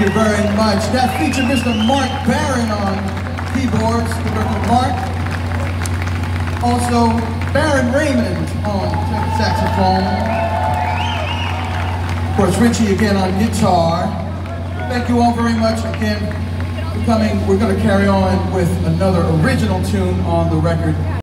you very much. That featured Mr. Mark Barron on keyboards, the record Mark. Also, Baron Raymond on saxophone. Of course, Richie again on guitar. Thank you all very much again for coming. We're going to carry on with another original tune on the record.